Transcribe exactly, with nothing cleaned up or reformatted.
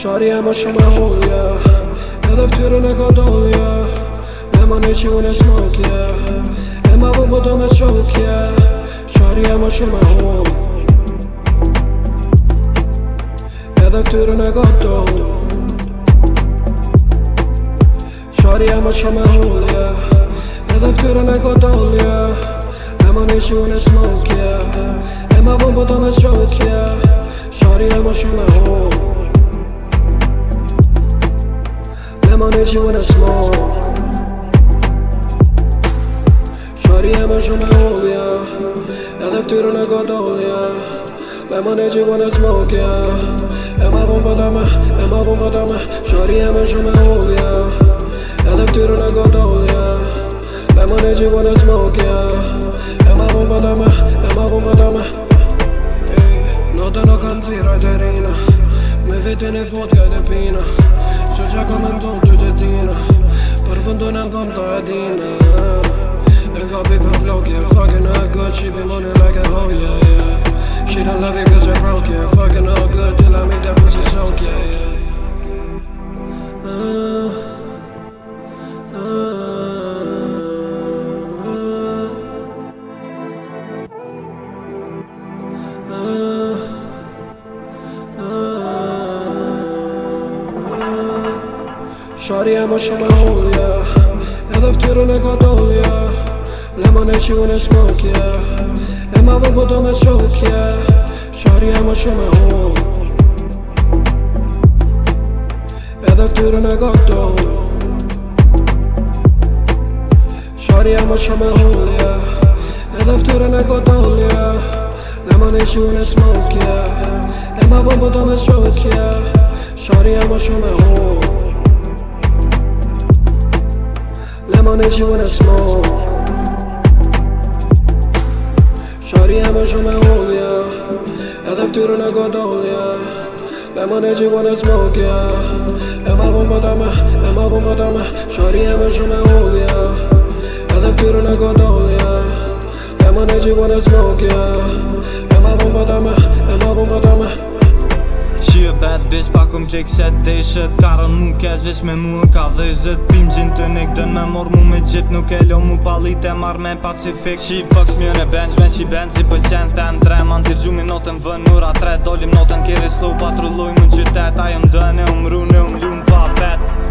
Shari e më shumë e hullja, edhe ftyrën e godolja. Lemoni që unë e smokja, e ma vë bëdo me shokja. Shari e më shumë e hull, edhe ftyrën e godol. Shari e më shumë e hullja, edhe ftyrën e godolja. Lemoni që unë e smokja, e ma vë bëdo me shokja. Shari e më shumë e hull, Lemoni që unë e smok. Shari e më shumë e hullja, edhe ftyrën e godolja. Lemoni që unë e smokja, e ma vën bëda me, e ma vën bëda me. Shari e më shumë e hullja, edhe ftyrën e godolja. Lemoni që unë e smokja, e ma vën bëda me, e ma vën bëda me. Notë në kam zira e derina, me vetin e vodka dhe pina. Se që ka me ndonë ty të tina, për vëndon e dhëm të edina. E ka pi për flokje, fucking all good, she be money like a hoe, yeah, yeah. She don't love you cause you're broke, yeah. Fucking all good, till I make that pussy soak, yeah, yeah. uh, uh, Shari e më shumë e hullja, edhe ftyrën e godolja. Lemoni që unë e smokja, e ma vë bëdo me shokja. Shari e më shumë e hull, edhe ftyrën e godol. Shari e më shumë e hullja, edhe ftyrën e godolja. Lemoni që unë e smokja, e ma vë bëdo me shokja. Shari e më shumë e hull, Lemoni që unë e smok. Shari e më shumë e hullja, edhe ftyrën e godolja. Lemoni që unë e smokja, e ma vën bëda me, e ma vën bëda me. Shari e më shumë e hullja, edhe ftyrën e godolja. Lemoni që unë e smokja, e ma vën bëda me, e ma vën bëda me. She a bad bitch pa komplekset deshet. Karën mu kesh vesh me mu ka dhezhet. Pim gjin të nik dën me mor mu me gjip. Nuk e lo mu palit e mar me pacifik. She fucks me on a bench when she bends. I pëqen them tre man tir gjumi notën vën ura tre. Dolim notën keri slow patrulloj më në qytet. Ajo më dëne, um rune, um ljum pa bet.